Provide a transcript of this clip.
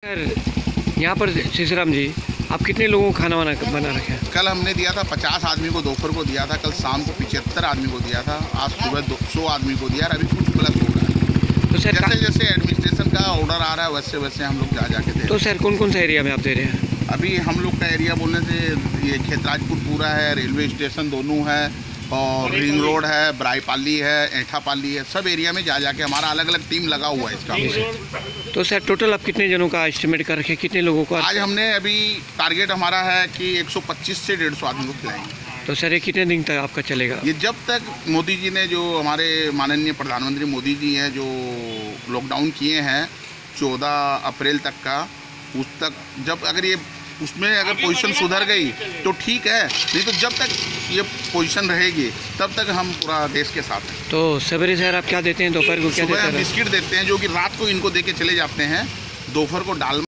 Sir यहाँ पर सीसीराम जी, आप कितने लोगों को खाना बना रखे हैं? कल हमने दिया था 50 आदमी को, दोपहर को दिया था। कल शाम को 75 आदमी को दिया था। आज सुबह 200 आदमी को दिया। अभी कुछ प्लस हो रहा है। तो सर जैसे जैसे एडमिनिस्ट्रेशन का ऑर्डर आ रहा है वैसे वैसे हम लोग जा के दे। तो सर कौन कौन सा एरिया में आप दे रहे हैं? अभी हम लोग का एरिया बोलने से ये खेतराजपुर पूरा है, रेलवे स्टेशन दोनों है, और रिंग रोड है, बराईपाली है, ऐठापाली है। सब एरिया में जा के हमारा अलग अलग टीम लगा हुआ है इसका। तो सर टोटल आप कितने जनों का एस्टिमेट कर रखे हैं, कितने लोगों को? आज हमने अभी टारगेट हमारा है कि 125 से 150 आदमी को खिलाएंगे। तो सर ये कितने दिन तक आपका चलेगा? ये जब तक मोदी जी ने, जो हमारे माननीय प्रधानमंत्री मोदी जी हैं, जो लॉकडाउन किए हैं 14 अप्रैल तक का, उस तक जब अगर ये उसमें अगर पोजीशन सुधर गई तो ठीक है, नहीं तो जब तक ये पोजीशन रहेगी तब तक हम पूरा देश के साथ हैं। तो सवेरे सर आप क्या देते हैं, दोपहर को क्या देते हैं? बिस्किट देते हैं जो कि रात को इनको दे के चले जाते हैं, दोपहर को दाल